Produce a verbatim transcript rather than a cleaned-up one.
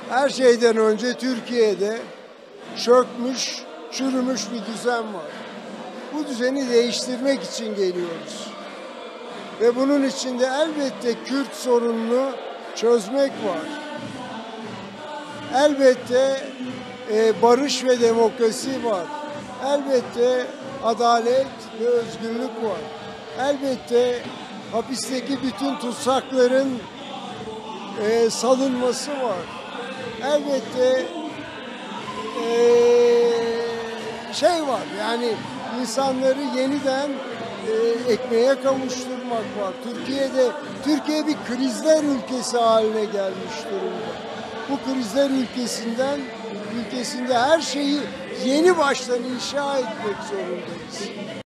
Her şeyden önce Türkiye'de çökmüş, çürümüş bir düzen var. Bu düzeni değiştirmek için geliyoruz. Ve bunun içinde elbette Kürt sorununu çözmek var. Elbette e, barış ve demokrasi var. Elbette adalet ve özgürlük var. Elbette hapisteki bütün tutsakların e, salınması var. Elbette e, şey var, yani insanları yeniden e, ekmeğe kavuşturmak var. Türkiye'de Türkiye bir krizler ülkesi haline gelmiş durumda. Bu krizler ülkesinden ülkesinde her şeyi yeni baştan inşa etmek zorundayız.